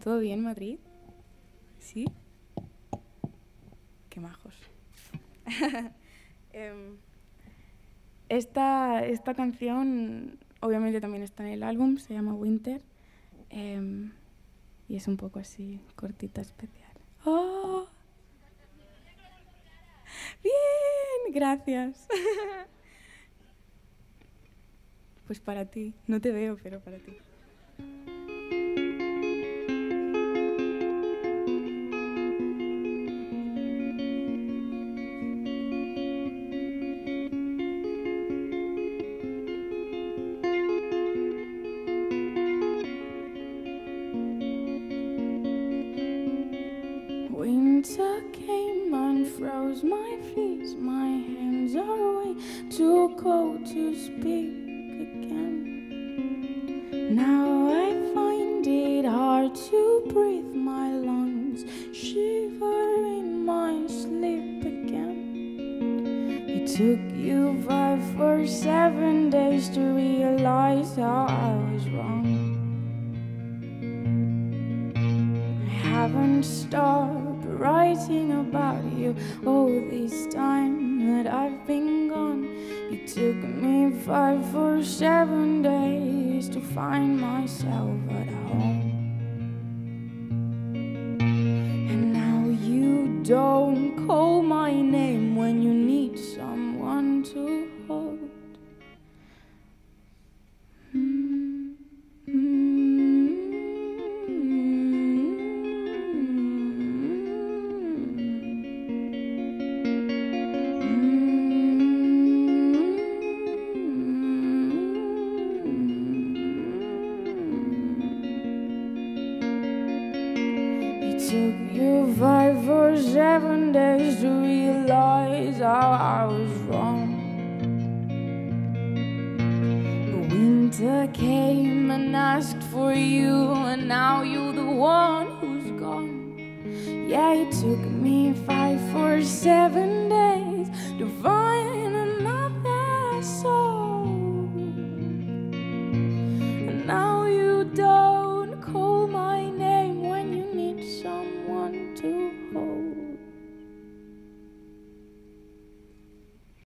¿Todo bien, Madrid? ¿Sí? Qué majos. Esta canción obviamente también está en el álbum, se llama Winter, y es un poco así, cortita, especial. ¡Oh! ¡Bien! Gracias. Pues para ti. No te veo, pero para ti. Winter came and froze my feet. My hands are way too cold to speak again. Now I find it hard to breathe. My lungs shiver in my sleep again. It took you 5 or 7 days to realize how I was wrong. I haven't stopped writing about you all this time that I've been gone. It took me 5 or 7 days to find myself at home. And now you don't call my name when you need someone to hold. Took you 5 or 7 days to realize how I was wrong. The winter came and asked for you, and now you're the one who's gone. Yeah, it took me 5 or 7 days to find